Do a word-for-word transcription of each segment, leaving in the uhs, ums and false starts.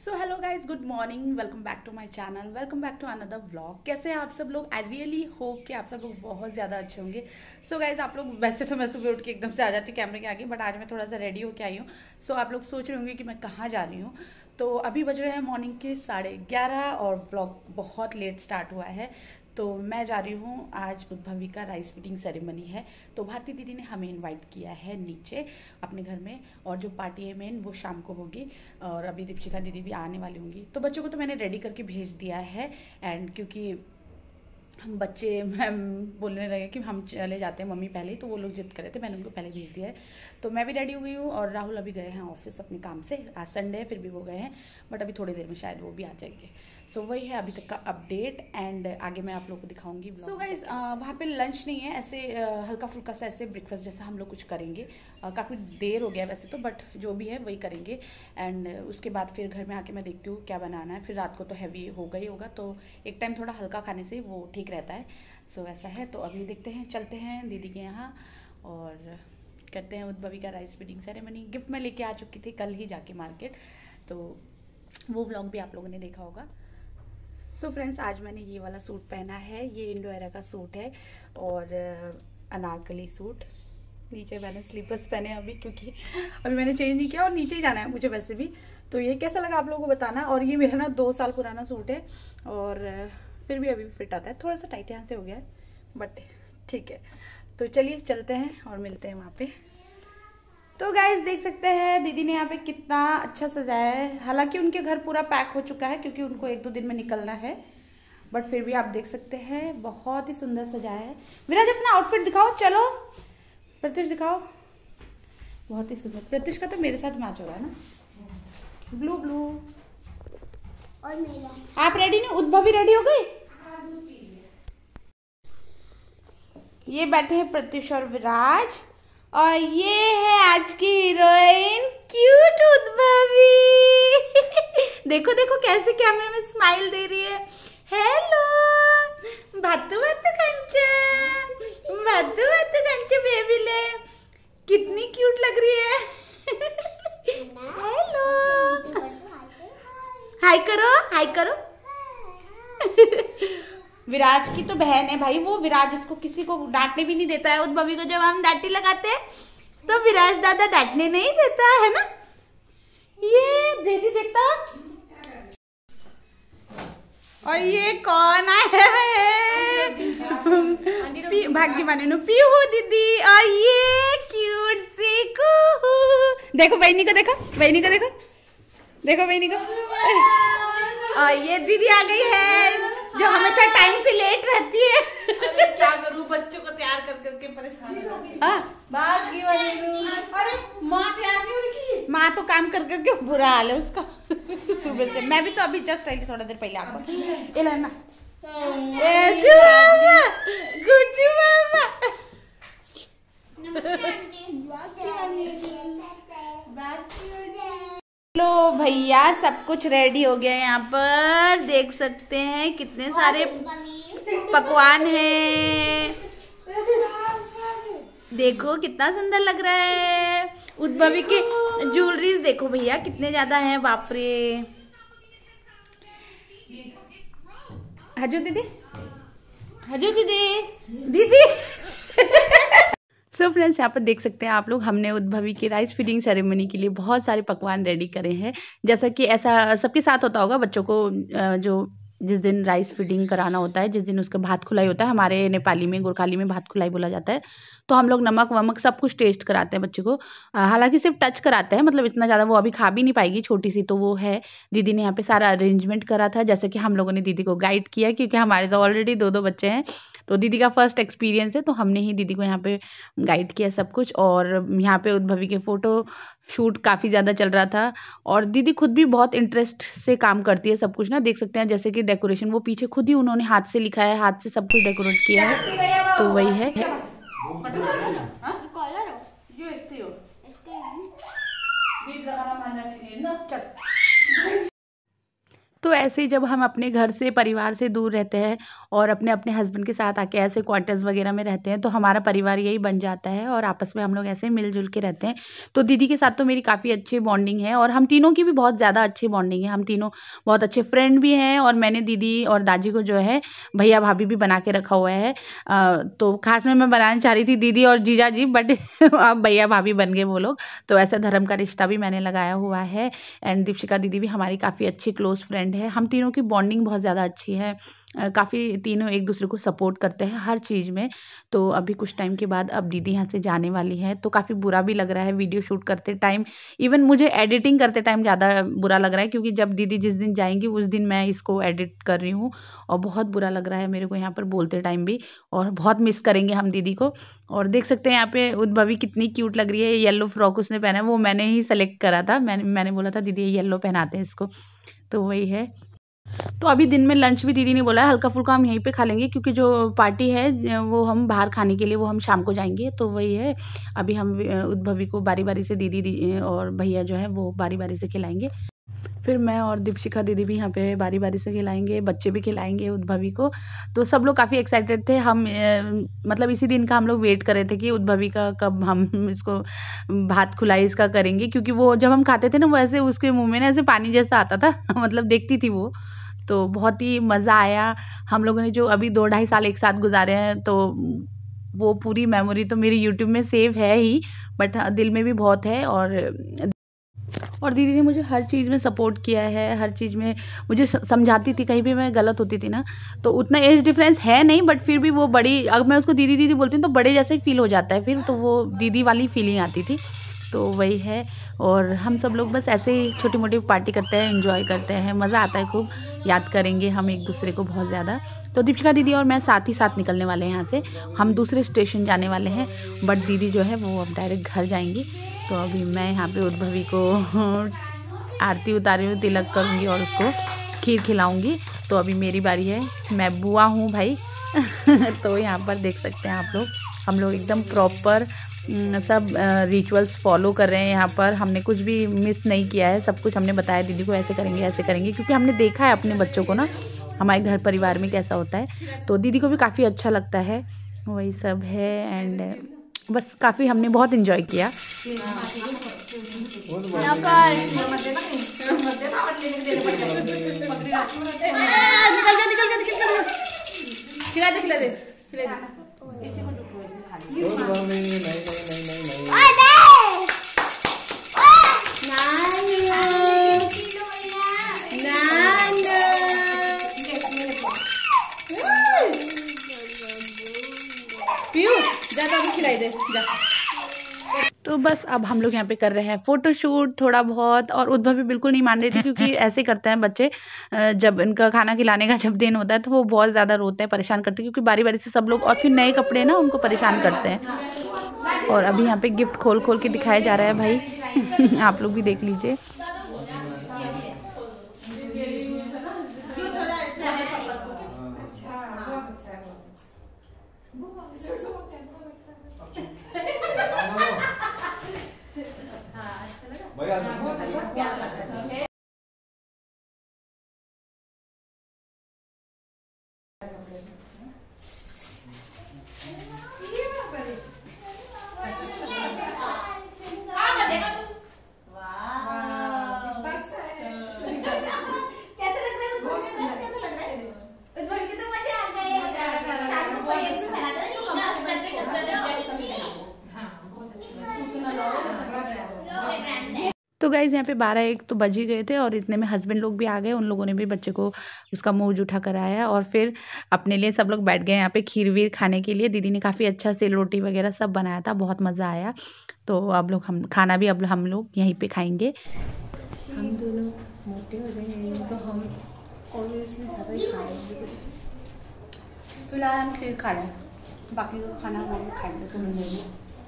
So hello guys, good morning, welcome back to my channel, welcome back to another vlog. कैसे हैं आप सब लोग? आई रियली होप कि आप सब लोग बहुत ज़्यादा अच्छे होंगे। सो so गाइज, आप लोग वैसे तो मैं सुबह उठ के एकदम से आ जाती हूँ कैमरे के आगे, बट आज मैं थोड़ा सा रेडी होके आई हूँ। सो so आप लोग सोच रहे होंगे कि मैं कहाँ जा रही हूँ। तो अभी बज रहे हैं मॉर्निंग के साढ़े ग्यारह और व्लॉग बहुत लेट स्टार्ट हुआ है। तो मैं जा रही हूँ, आज उद्भवी का राइस फीडिंग सेरेमनी है। तो भारती दीदी ने हमें इनवाइट किया है नीचे अपने घर में, और जो पार्टी है मेन वो शाम को होगी, और अभी दीपशिका दीदी भी आने वाली होंगी। तो बच्चों को तो मैंने रेडी करके भेज दिया है। एंड क्योंकि हम बच्चे मैम बोलने लगे कि हम चले जाते हैं मम्मी पहले ही, तो वो लोग जिद करे थे, मैंने उनको पहले भेज दिया है। तो मैं भी रेडी हो गई हूँ, और राहुल अभी गए हैं ऑफिस अपने काम से। आज संडे है फिर भी वो गए हैं, बट अभी थोड़ी देर में शायद वो भी आ जाएंगे। सो so, वही है अभी तक का अपडेट, एंड आगे मैं आप लोगों को दिखाऊंगी। सो गाइज, वहाँ पे लंच नहीं है, ऐसे uh, हल्का फुल्का सा ऐसे ब्रेकफास्ट जैसा हम लोग कुछ करेंगे। uh, काफ़ी देर हो गया वैसे तो, बट जो भी है वही करेंगे। एंड uh, उसके बाद फिर घर में आके मैं देखती हूँ क्या बनाना है। फिर रात को तो हैवी होगा ही होगा, तो एक टाइम थोड़ा हल्का खाने से वो ठीक रहता है। सो so, ऐसा है। तो अभी देखते हैं, चलते हैं दीदी के यहाँ और करते हैं उद्भवी का राइस फीडिंग सेरेमनी। गिफ्ट मैं लेके आ चुकी थी कल ही जाके मार्केट, तो वो व्लॉग भी आप लोगों ने देखा होगा। सो so फ्रेंड्स, आज मैंने ये वाला सूट पहना है, ये इंडो एरा का सूट है, और अनारकली सूट। नीचे मैंने स्लीपर्स पहने अभी, क्योंकि अभी मैंने चेंज नहीं किया और नीचे ही जाना है मुझे वैसे भी। तो ये कैसा लगा आप लोगों को बताना। और ये मेरा ना दो साल पुराना सूट है, और फिर भी अभी फिट आता है। थोड़ा सा टाइट यहाँ से हो गया है, बट ठीक है। तो चलिए चलते हैं और मिलते हैं वहाँ पे। तो गाइज देख सकते हैं दीदी ने यहाँ पे कितना अच्छा सजाया है। हालांकि उनके घर पूरा पैक हो चुका है, क्योंकि उनको एक दो दिन में निकलना है, बट फिर भी आप देख सकते हैं बहुत ही सुंदर सजाया है। विराज अपना आउटफिट दिखाओ, चलो प्रत्युष दिखाओ, बहुत ही सुंदर। प्रत्युष का तो मेरे साथ मैच हो रहा है ना, ब्लू ब्लू। और मेरा आप रेडी नहीं? उद्भवी रेडी हो गई? ये बैठे हैं प्रत्युष और विराज, और ये है आज की हीरोइन क्यूट उद्भवी। देखो देखो कैसे कैमरे में स्माइल दे रही है। हेलो भातु भातु कंचा, भातु भातु कंचा बेबी ले, कितनी क्यूट लग रही है। हेलो, हाय करो, हाय करो। विराज की तो बहन है भाई वो। विराज इसको किसी को डांटने भी नहीं देता है। उद्भवी को जब हम डांटी लगाते हैं तो विराज दादा डांटने नहीं देता है ना। ये दीदी देखता। और ये कौन आया है? भाग्य माने पीहू दीदी, और ये क्यूट सी कुहू। देखो बहनी को, देखो बहनी को, देखो देखो बहनी को। और ये दीदी आ गई है जो हमेशा टाइम से लेट रहती है। अरे क्या करूं, बच्चों को तैयार कर करके परेशान हो गई। भागी वाली। अरे माँ तैयार नहीं हुई। माँ तो काम कर करके बुरा हाल है उसका सुबह से। मैं भी तो अभी जस्ट आई थी थोड़ा देर पहले। आपको ये ना लो भैया, सब कुछ रेडी हो गया है। यहाँ पर देख सकते हैं कितने सारे पकवान हैं। देखो कितना सुंदर लग रहा है। उद्भवी के ज्वेलरीज देखो भैया कितने ज्यादा हैं, बाप रे। हजू दीदी, हजू दीदी, दीदी। सो so फ्रेंड्स, यहाँ पर देख सकते हैं आप लोग, हमने उद्भवी की राइस फीडिंग सेरेमनी के लिए बहुत सारे पकवान रेडी करे हैं। जैसा कि ऐसा सबके साथ होता होगा, बच्चों को जो जिस दिन राइस फीडिंग कराना होता है, जिस दिन उसका भात खुलाई होता है, हमारे नेपाली में गोरखाली में भात खुलाई बोला जाता है, तो हम लोग नमक वमक सब कुछ टेस्ट कराते हैं बच्चे को। हालांकि सिर्फ टच कराते हैं, मतलब इतना ज़्यादा वो अभी खा भी नहीं पाएगी, छोटी सी तो वो है। दीदी ने यहाँ पे सारा अरेंजमेंट करा था, जैसे कि हम लोगों ने दीदी को गाइड किया, क्योंकि हमारे तो ऑलरेडी दो दो बच्चे हैं, तो दीदी का फर्स्ट एक्सपीरियंस है, तो हमने ही दीदी को यहाँ पे गाइड किया सब कुछ। और यहाँ पे उद्भवी के फोटो शूट काफ़ी ज़्यादा चल रहा था, और दीदी खुद भी बहुत इंटरेस्ट से काम करती है सब कुछ ना। देख सकते हैं जैसे कि डेकोरेशन वो पीछे खुद ही उन्होंने हाथ से लिखा है, हाथ से सब कुछ डेकोरेट किया है, तो वही है। तो ऐसे ही जब हम अपने घर से, परिवार से दूर रहते हैं और अपने अपने हस्बैंड के साथ आके ऐसे क्वार्टर्स वगैरह में रहते हैं, तो हमारा परिवार यही बन जाता है और आपस में हम लोग ऐसे मिलजुल के रहते हैं। तो दीदी के साथ तो मेरी काफ़ी अच्छी बॉन्डिंग है और हम तीनों की भी बहुत ज़्यादा अच्छी बॉन्डिंग है। हम तीनों बहुत अच्छे फ्रेंड भी हैं और मैंने दीदी और दादी को जो है भैया भाभी भी बना के रखा हुआ है। अ, तो खास में मैं बनाना चाह रही थी दीदी और जीजा जी, बट अब भैया भाभी बन गए वो लोग। तो ऐसा धर्म का रिश्ता भी मैंने लगाया हुआ है। एंड दीपशिका दीदी भी हमारी काफ़ी अच्छी क्लोज फ्रेंड है। हम तीनों की बॉन्डिंग बहुत ज़्यादा अच्छी है। काफ़ी तीनों एक दूसरे को सपोर्ट करते हैं हर चीज़ में। तो अभी कुछ टाइम के बाद अब दीदी यहाँ से जाने वाली है, तो काफ़ी बुरा भी लग रहा है वीडियो शूट करते टाइम। इवन मुझे एडिटिंग करते टाइम ज़्यादा बुरा लग रहा है, क्योंकि जब दीदी जिस दिन जाएंगी उस दिन मैं इसको एडिट कर रही हूँ और बहुत बुरा लग रहा है मेरे को यहाँ पर बोलते टाइम भी। और बहुत मिस करेंगे हम दीदी को। और देख सकते हैं यहाँ पे उद्भवी कितनी क्यूट लग रही है। येलो फ्रॉक उसने पहना है, वो मैंने ही सेलेक्ट करा था। मैंने मैंने बोला था दीदी येलो पहनाते हैं इसको, तो वही है। तो अभी दिन में लंच भी दीदी ने बोला है हल्का फुल्का हम यहीं पे खा लेंगे, क्योंकि जो पार्टी है वो हम बाहर खाने के लिए वो हम शाम को जाएंगे। तो वही है, अभी हम उद्भवी को बारी बारी से दीदी दी और भैया जो है वो बारी बारी से खिलाएंगे। फिर मैं और दीपशिका दीदी भी यहाँ पे बारी बारी से खिलाएंगे, बच्चे भी खिलाएंगे उद्भवी को। तो सब लोग काफ़ी एक्साइटेड थे। हम मतलब इसी दिन का हम लोग वेट कर रहे थे कि उद्भवी का कब हम इसको भात खुलाई इसका करेंगे, क्योंकि वो जब हम खाते थे ना वो ऐसे उसके मुंह में ना ऐसे पानी जैसा आता था मतलब देखती थी वो। तो बहुत ही मज़ा आया। हम लोगों ने जो अभी दो ढाई साल एक साथ गुजारे हैं, तो वो पूरी मेमोरी तो मेरी यूट्यूब में सेव है ही, बट दिल में भी बहुत है। और और दीदी ने मुझे हर चीज़ में सपोर्ट किया है, हर चीज़ में मुझे समझाती थी। कहीं भी मैं गलत होती थी ना, तो उतना एज डिफरेंस है नहीं, बट फिर भी वो बड़ी, अगर मैं उसको दीदी दीदी बोलती हूँ तो बड़े जैसे फील हो जाता है फिर, तो वो दीदी वाली फीलिंग आती थी। तो वही है। और हम सब लोग बस ऐसे ही छोटी मोटी पार्टी करते हैं, एंजॉय करते हैं, मज़ा आता है खूब। याद करेंगे हम एक दूसरे को बहुत ज़्यादा। तो दीपशिका दीदी और मैं साथ ही साथ निकलने वाले हैं यहाँ से। हम दूसरे स्टेशन जाने वाले हैं, बट दीदी जो है वो अब डायरेक्ट घर जाएंगी। तो अभी मैं यहाँ पे उद्भवी को आरती उतारी हूँ, तिलक करूँगी और उसको खीर खिलाऊँगी। तो अभी मेरी बारी है, मैं बुआ हूँ भाई तो यहाँ पर देख सकते हैं आप लोग, हम लोग एकदम प्रॉपर सब रिचुअल्स फॉलो कर रहे हैं। यहाँ पर हमने कुछ भी मिस नहीं किया है, सब कुछ हमने बताया दीदी को ऐसे करेंगे ऐसे करेंगे, क्योंकि हमने देखा है अपने बच्चों को ना हमारे घर परिवार में कैसा होता है। तो दीदी को भी काफ़ी अच्छा लगता है, वही सब है। एंड बस काफ़ी हमने बहुत इन्जॉय किया। खिला दे खिला दे खिला दे। खिलाई दे जा। तो बस अब हम लोग यहाँ पे कर रहे हैं फ़ोटोशूट थोड़ा बहुत। और उद्भवी बिल्कुल नहीं मान रही थी, क्योंकि ऐसे करते हैं बच्चे, जब इनका खाना खिलाने का जब दिन होता है तो वो बहुत ज़्यादा रोते हैं, परेशान करते हैं, क्योंकि बारी बारी से सब लोग, और फिर नए कपड़े ना उनको परेशान करते हैं। और अभी यहाँ पे गिफ्ट खोल खोल के दिखाया जा रहा है भाई आप लोग भी देख लीजिए। बहुत अच्छा प्यार लगता है। तो गाइज़ यहाँ पे बारह एक तो बज ही गए थे, और इतने में हस्बैंड लोग भी आ गए। उन लोगों ने भी बच्चे को उसका मुंह जूठा कराया, और फिर अपने लिए सब लोग बैठ गए यहाँ पे खीर वीर खाने के लिए। दीदी ने काफ़ी अच्छा से रोटी वगैरह सब बनाया था, बहुत मज़ा आया। तो अब लोग हम खाना भी अब हम लोग यहीं पे खाएंगे। हम दोनों मोटे हो गए तो हम ऑब्वियसली ज़्यादा ही खाएंगे। फिलहाल हम खीर खा रहे हैं, बाकी तो खाना हम खाएंगे तो नहीं।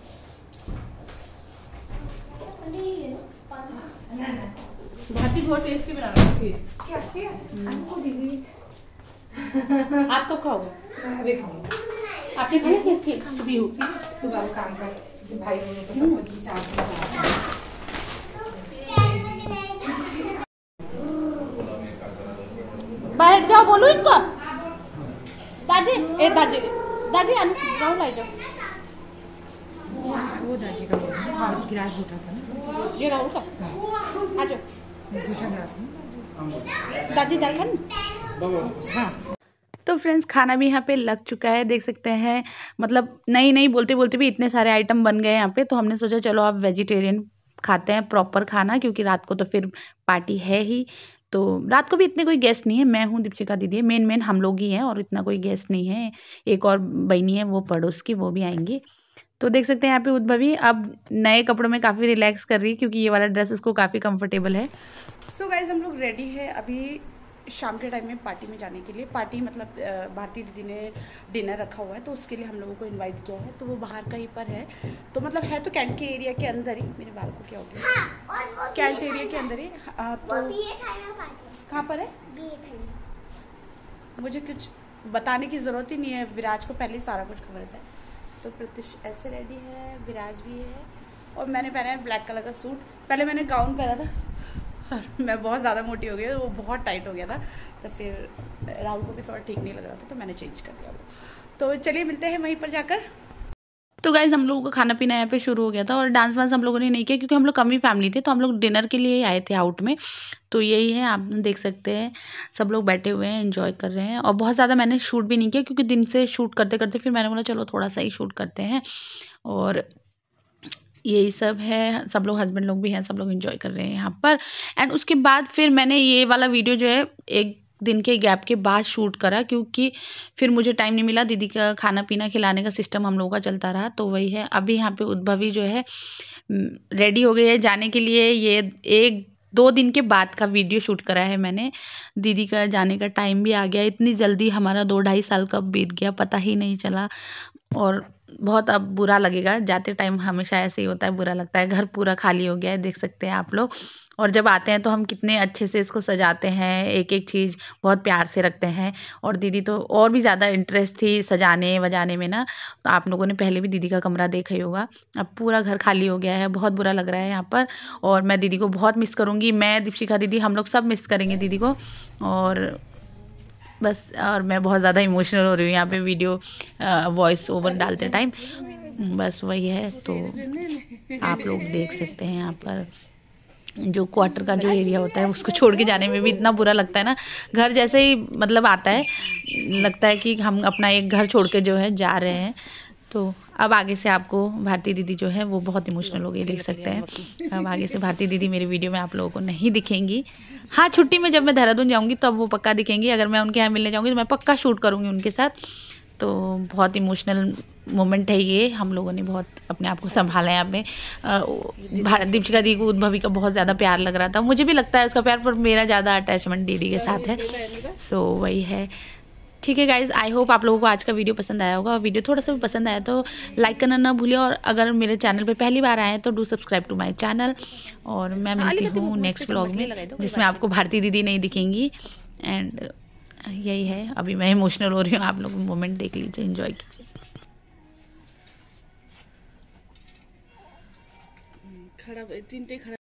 भाजी बहुत टेस्टी बना रहा है खीर। क्या क्या आपको दीदी आप तो खाओ, मैं भी खाऊंगा। आपने खाया खीर? तू भी हो, तू बाबू काम कर, भाई ने तो सब कुछ चाट बैठ जाओ, बोलो इनको। दादी ए दादी दादी राहुल आ जाओ। वो दादी का हाँ गिलास जूठा था ना, ये राहुल का आ जाओ। जूठा गिलास ना दादी दरखन। हाँ। तो फ्रेंड्स खाना भी यहाँ पे लग चुका है, देख सकते हैं। मतलब नहीं नहीं बोलते बोलते भी इतने सारे आइटम बन गए यहाँ पे। तो हमने सोचा चलो आप वेजिटेरियन खाते हैं प्रॉपर खाना, क्योंकि रात को तो फिर पार्टी है ही। तो रात को भी इतने कोई गेस्ट नहीं है, मैं हूँ, दीपशिका दीदी है, मेन मेन हम लोग ही हैं और इतना कोई गेस्ट नहीं है। एक और बहनी है वो पड़ोस की, वो भी आएंगी। तो देख सकते हैं यहाँ पे उद्भवी अब नए कपड़ों में काफ़ी रिलैक्स कर रही है, क्योंकि ये वाला ड्रेस इसको काफ़ी कंफर्टेबल है। सो so गाइज हम लोग रेडी है अभी शाम के टाइम में पार्टी में जाने के लिए। पार्टी मतलब भारती दीदी ने डिनर रखा हुआ है, तो उसके लिए हम लोगों को इनवाइट किया है। तो वो बाहर कहीं पर है, तो मतलब है तो कैंट के एरिया के अंदर ही। मेरे बाल को क्या हो गया? हाँ, कैंट एरिया के अंदर ही। तो कहाँ पर है? मुझे कुछ बताने की ज़रूरत ही नहीं है, विराज को पहले ही सारा कुछ खबर रहता है। तो प्रत्युष ऐसे रेडी है, विराज भी है, और मैंने पहना है ब्लैक कलर का सूट। पहले मैंने गाउन पहना था और मैं बहुत ज़्यादा मोटी हो गई, वो बहुत टाइट हो गया था। तो फिर राहुल को भी थोड़ा ठीक नहीं लग रहा था, तो मैंने चेंज कर दिया वो। तो चलिए मिलते हैं वहीं पर जाकर। तो गाइज़ हम लोगों का खाना पीना यहाँ पे शुरू हो गया था, और डांस वांस हम लोगों ने नहीं किया क्योंकि हम लोग कम ही फैमिली थे। तो हम लोग डिनर के लिए आए थे आउट में। तो यही है, आप देख सकते हैं सब लोग बैठे हुए हैं, एंजॉय कर रहे हैं। और बहुत ज़्यादा मैंने शूट भी नहीं किया, क्योंकि दिन से शूट करते करते फिर मैंने बोला चलो थोड़ा सा ही शूट करते हैं। और यही सब है, सब लोग हस्बैंड लोग भी हैं, सब लोग एंजॉय कर रहे हैं यहाँ पर। एंड उसके बाद फिर मैंने ये वाला वीडियो जो है एक दिन के गैप के बाद शूट करा, क्योंकि फिर मुझे टाइम नहीं मिला। दीदी का खाना पीना खिलाने का सिस्टम हम लोगों का चलता रहा। तो वही है, अभी यहाँ पे उद्भवी जो है रेडी हो गई है जाने के लिए। ये एक दो दिन के बाद का वीडियो शूट करा है मैंने। दीदी का जाने का टाइम भी आ गया। इतनी जल्दी हमारा दो ढाई साल कब बीत गया पता ही नहीं चला। और बहुत अब बुरा लगेगा, जाते टाइम हमेशा ऐसे ही होता है, बुरा लगता है। घर पूरा खाली हो गया है, देख सकते हैं आप लोग। और जब आते हैं तो हम कितने अच्छे से इसको सजाते हैं, एक एक चीज़ बहुत प्यार से रखते हैं। और दीदी तो और भी ज़्यादा इंटरेस्ट थी सजाने वजाने में ना। तो आप लोगों ने पहले भी दीदी का कमरा देखा ही होगा। अब पूरा घर खाली हो गया है, बहुत बुरा लग रहा है यहाँ पर। और मैं दीदी को बहुत मिस करूँगी, मैं दीपशिका दीदी हम लोग सब मिस करेंगे दीदी को। और बस, और मैं बहुत ज़्यादा इमोशनल हो रही हूँ यहाँ पे वीडियो वॉइस ओवर डालते टाइम। बस वही है, तो आप लोग देख सकते हैं यहाँ पर जो क्वार्टर का जो एरिया होता है उसको छोड़ के जाने में भी इतना बुरा लगता है ना। घर जैसे ही मतलब आता है, लगता है कि हम अपना एक घर छोड़ के जो है जा रहे हैं। तो अब आगे से आपको भारती दीदी जो है वो बहुत इमोशनल हो गई, देख सकते हैं। अब आगे से भारती दीदी मेरी वीडियो में आप लोगों को नहीं दिखेंगी। हाँ, छुट्टी में जब मैं देहरादून जाऊंगी तब वो पक्का दिखेंगी। अगर मैं उनके यहाँ मिलने जाऊंगी तो मैं पक्का शूट करूंगी उनके साथ। तो बहुत इमोशनल मोमेंट है ये, हम लोगों ने बहुत अपने आप को संभाला है यहाँ पे। भारत दीपशिका दीदी को उद्भवी का बहुत ज़्यादा प्यार लग रहा था, मुझे भी लगता है उसका प्यार, पर मेरा ज़्यादा अटैचमेंट दीदी के साथ है। सो वही है, ठीक है गाइज। आई होप आप लोगों को आज का वीडियो पसंद आया होगा। वीडियो थोड़ा सा भी पसंद आया तो लाइक करना ना भूलिए, और अगर मेरे चैनल पे पहली बार आए तो do subscribe to my channel. और मैं मिलती हूँ नेक्स्ट व्लॉग में, जिसमें आपको भारती दीदी नहीं दिखेंगी। एंड यही है, अभी मैं इमोशनल हो रही हूँ, आप लोग मोमेंट देख लीजिए, एंजॉय कीजिए। खड़ा तीन